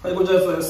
はい、こんにちは、です。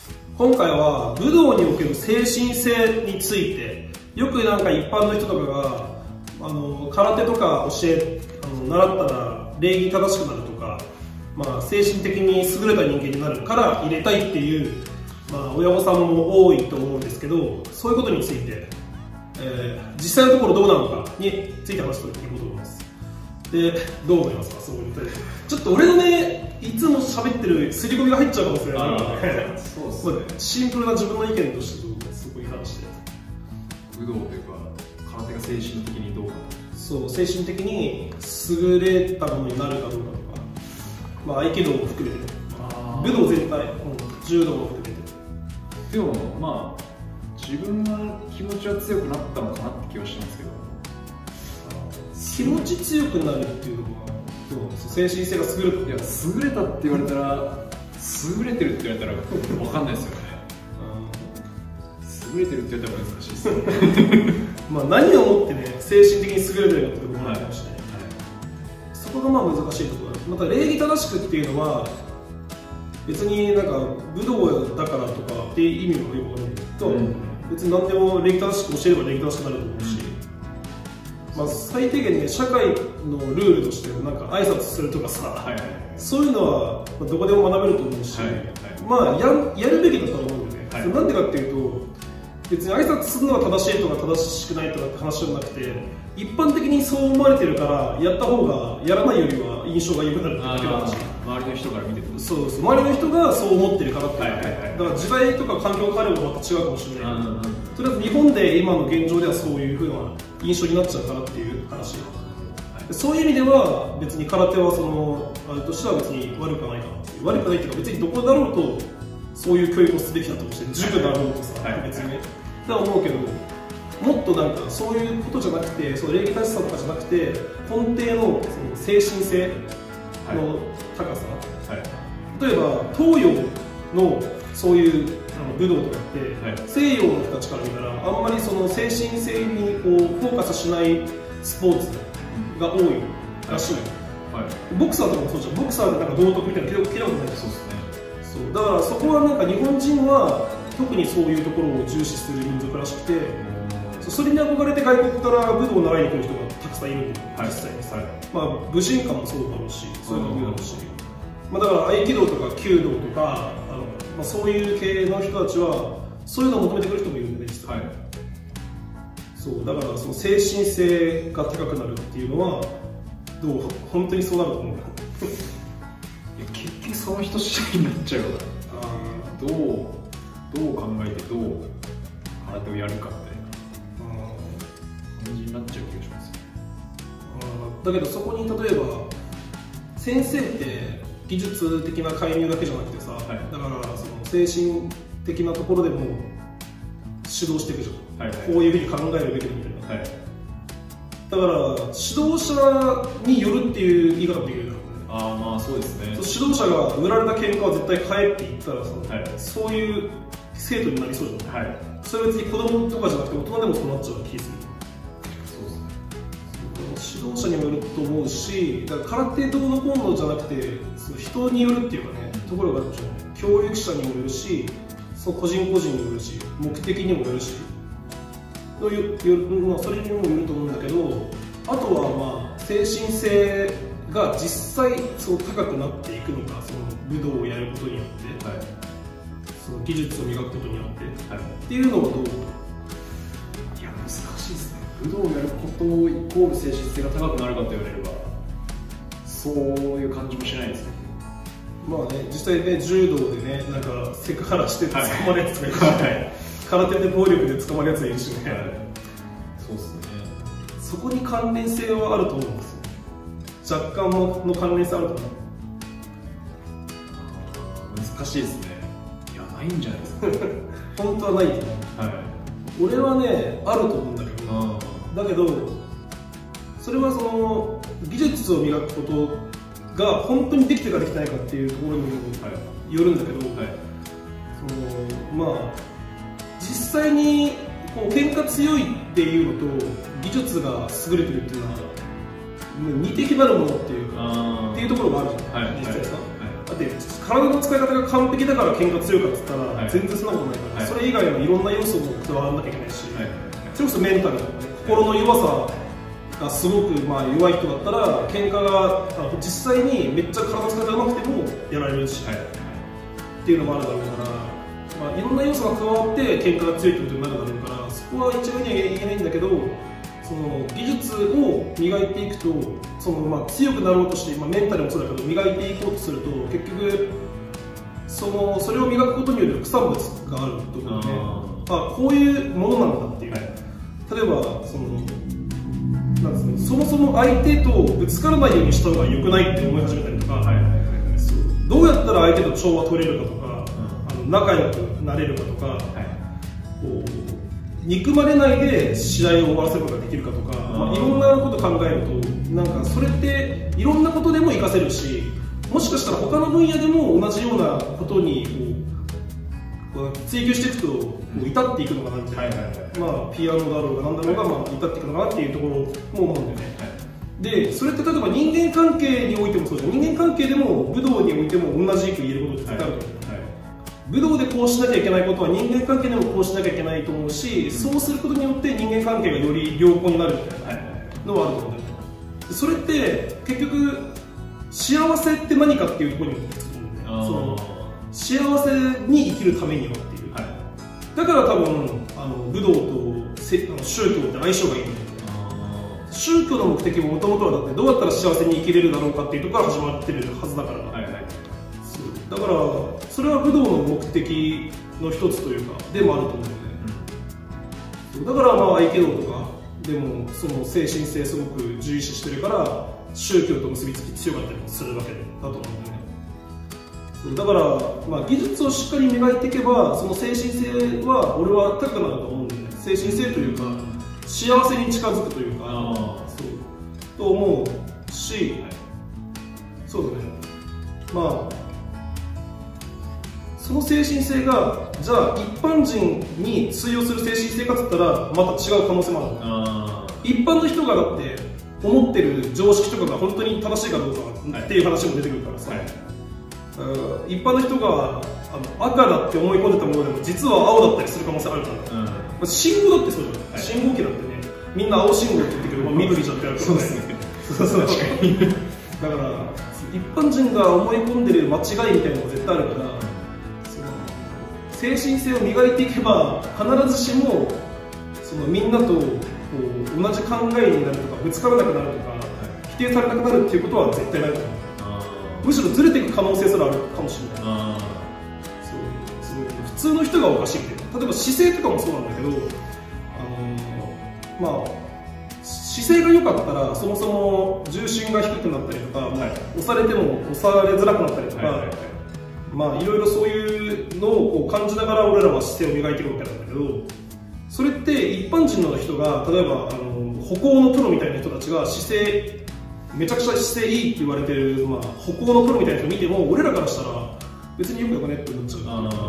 今回は武道における精神性について、よくなんか一般の人とかが空手とか習ったら礼儀正しくなるとか、精神的に優れた人間になるから入れたいっていう、親御さんも多いと思うんですけど、そういうことについて、実際のところどうなのかについて話していこうと思います。で、どう思いますか、そういうことで。ちょっと俺のね、いつも喋ってる刷り込みが入っちゃうかもしれないので、そうですね、シンプルな自分の意見としてそこに関して。 武道というか、空手が精神的にどうか。 そう、精神的に優れたものになるかどうかとか、合気道も含めて、武道全体、柔道も含めて。 でも、自分の気持ちは強くなったのかなって気はしたんですけど。 気持ち強くなるっていうのはどうですか？精神性が優れた。 いや、優れたって言われたら、優れてるって言われたら分かんないですよね。優れてるって言われたら難しいですね。 何をもってね、精神的に優れてるかっていうところもありまして、そこが難しいところです。また礼儀正しくっていうのは別になんか武道だからとかっていう意味もよくわからないと、別に何でも礼儀正しく教えれば礼儀正しくなると思うし、最低限ね、社会のルールとしてなんか挨拶するとかさ、そういうのはどこでも学べると思うし、やるべきだと思うんだよね。なんでかっていうと、別に挨拶するのが正しいとか正しくないとかって話じゃなくて、一般的にそう思われてるからやった方がやらないよりは印象が良くなるってだけの話。 周りの人から見てる。 そう、周りの人がそう思ってるからっていう。だから時代とか環境が変わればまた違うかもしれないけど、とりあえず日本で今の現状ではそういうふうな印象になっちゃうからっていう話。そういう意味では別に空手はあれとしては別に悪くないかなっていう。悪くないっていうか、別にどこだろうとそういう教育をすべきだと思うし、塾だろうとさ、別にね。とは思うけど、もっとなんかそういうことじゃなくて、その礼儀正しさとかじゃなくて、根底のその精神性の高さ、例えば東洋のそういう武道とかって、西洋の人たちから見たらあんまりその精神性にこうフォーカスしないスポーツが多いらしい。ボクサーとかもそうじゃん。ボクサーでなんか道徳みたいなの聞いたことないです。だからそこはなんか日本人は特にそういうところを重視する民族らしくて、それに憧れて外国から武道を習いに来る人がたくさんいるんで、実際に。武神館もそうだろうし、そういうのもいるだろうし、だから合気道とか弓道とかそういう系の人たちはそういうのを求めてくる人もいるんでね、実際。そうだからその精神性が高くなるっていうのは本当にそうなると思う。 結局その人次第になっちゃうから、どう考えてどう空手をやるかみたいな感じになっちゃう気がします。 だけどそこに例えば先生って技術的な介入だけじゃなくてさ、だからその精神的なところでも指導していくじゃん。こういうふうに考えるべきだみたいな。だから指導者によるっていう言い方もできるじゃん。 そうですね。 指導者が売られた喧嘩は絶対買えって言ったらさ、そういう生徒になりそうじゃん。それは別に子供とかじゃなくて大人でもそうなっちゃう気がする。指導者にもよると思うし、だから空手どうのこうのじゃなくて、人によるっていうかね、ところがあるかもしれない。教育者にもよるし、その個人個人にもよるし、目的にもよるし、それにもよると思うんだけど、あとは精神性が実際そう高くなっていくのか、その武道をやることによって、その技術を磨くことによって、っていうのはどう？ いや、難しいですね。武道をやることイコール精神性が高くなるかと言われれば、そういう感じもしないですね。 実際ね、柔道でね、なんかセクハラして捕まるやつがいるし、空手で暴力で捕まるやつがいるしね。 そうですね。 そこに関連性はあると思うんですよ。若干の関連性あると思う。 難しいですね。いや、ないんじゃないですか。 本当はないと思う。俺はね、あると思うんだけど、だけどそれはその技術を磨くことが本当にできてるかできてないかっていうところにもよるんだけど、実際にこう喧嘩強いっていうのと技術が優れてるっていうのは似て非なるものっていうかっていうところがあるじゃん、実際さ。だって体の使い方が完璧だから喧嘩強いかって言ったら、 はい、 全然そんなことないから、はい、それ以外のいろんな要素も加わらなきゃいけないし、はい、それこそメンタルとかね、心の弱さがすごくまあ弱い人だったら喧嘩が実際にめっちゃ体の使い方が上手くてもやられるし、はい、っていうのもあるだろうから、まあ、いろんな要素が加わって喧嘩が強いってことになるだろうから、そこは一概には言えないんだけど、その技術を磨いていくと、そのまあ強くなろうとして、まあ、メンタルもそうだけど磨いていこうとすると結局それを磨くことによる副産物があると思うので、こういうものなんだっていう、はい、例えばなんですね、そもそも相手とぶつからないようにした方が良くないって思い始めたりとか、どうやったら相手と調和取れるかとか、仲良くなれるかとか、はい、こう憎まれないで試合を終わらせることができるかとか、まあ、いろんなことを考えると、なんかそれっていろんなことでも活かせるし、もしかしたら他の分野でも同じようなことにこう追求していくと至っていくのかなみたいな、まあピアノだろうがなんだろうが、まあ至っていくのかなっていうところも思うんだよね。でそれって例えば人間関係においてもそうじゃん。人間関係でも武道においても同じく言えることって絶対あると思う。武道でこうしなきゃいけないことは人間関係でもこうしなきゃいけないと思うし、そうすることによって人間関係がより良好になるみたいなのはあると思うんだよね。それって結局幸せって何かっていうところにもつくんだよね。その幸せに生きるためにはっていう、はい、だから多分武道と宗教って相性がいいんだよね。宗教の目的ももともとはだってどうやったら幸せに生きれるだろうかっていうところから始まってるはずだから、はいはい、だからそれは武道の目的の一つというかでもあると思うんだよね、うん、だからまあ合気道とかでもその精神性すごく重視してるから宗教と結びつき強かったりもするわけだと思うんだよね。だから、まあ、技術をしっかり磨いていけばその精神性は俺は高くなると思うんだよね。精神性というか幸せに近づくというかそうと思うし、そうだね、まあその精神性がじゃあ一般人に通用する精神性かって言ったらまた違う可能性もある。一般の人がだって思ってる常識とかが本当に正しいかどうかっていう話も出てくるからさ、はい、一般の人が赤だって思い込んでたものでも実は青だったりする可能性あるから、うん、信号だってそうじゃない、はい、信号機だってねみんな青信号って言ってくるけど、まあ、緑じゃってあるからね。そうですね。確かに。だから一般人が思い込んでる間違いみたいなのが絶対あるから、精神性を磨いていけば必ずしもそのみんなとこう同じ考えになるとかぶつからなくなるとか、はい、否定されなくなるっていうことは絶対ないと思う。むしろずれていく可能性すらあるかもしれない。普通の人がおかしいみたいな。例えば姿勢とかもそうなんだけど、まあ姿勢が良かったらそもそも重心が低くなったりとか、はい、押されても押されづらくなったりとか、はいはいはい、まあいろいろそういうのをこう感じながら俺らは姿勢を磨いていくわけなんだけど、それって一般人の人が例えば歩行のプロみたいな人たちが姿勢めちゃくちゃ姿勢いいって言われてる、まあ、歩行のプロみたいな人見ても俺らからしたら別によくねって思っちゃう。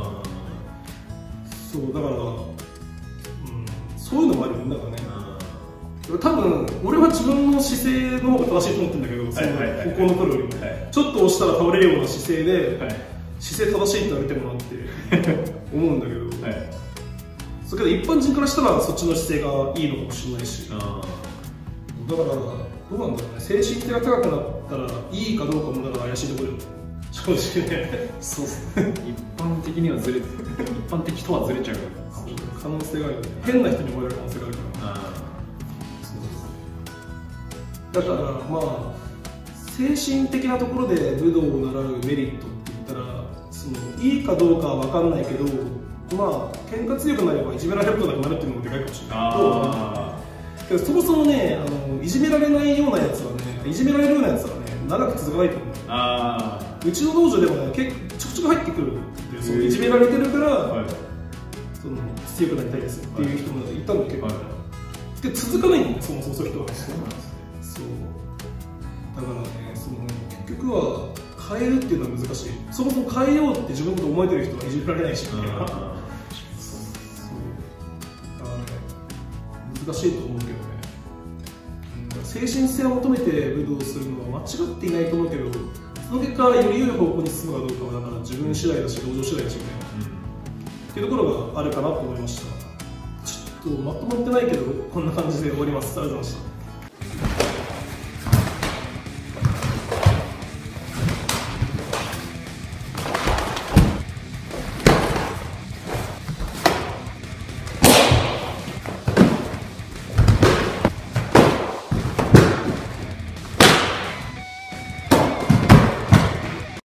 そうだから、そういうのもあるんだからね。多分俺は自分の姿勢の方が正しいと思ってるんだけど、その歩行のプロよりも、はい、ちょっと押したら倒れるような姿勢で、はい、姿勢正しいって言われてもなって思うんだけど、はい、それけど一般人からしたらそっちの姿勢がいいのかもしれないし、だからどうなんだろうね、精神性が高くなったらいいかどうかもだから怪しいところで正直ね。そうですね。一般的にはずれて一般的とはずれちゃう可能性があるよね。変な人に思われる可能性があるから。だからまあ精神的なところで武道を習うメリットって言ったらそのいいかどうかは分かんないけど、まあ喧嘩強くなればいじめられることなくなるっていうのもでかいかもしれないけど、そもそもねいじめられないようなやつはね、いじめられるようなやつはね長く続かないと思う。うちの道場でもねちょくちょく入ってくるんで、そのいじめられてるから、はい、その強くなりたいですっていう人もいたんだけど、はい、で続かないんだよそもそもそういう人は。そうだからね、その結局は変えるっていうのは難しい。そもそも変えようって自分のこと思えてる人はいじめられないし、そうだからね難しいと思うけどね。精神性を求めて武道するのは間違っていないと思うけど、 その結果より良い方向に進むかどうかはだから自分次第だし同情次第だしみたいな、っていうところがあるかなと思いました。ちょっとまとまってないけどこんな感じで終わります。ありがとうございました。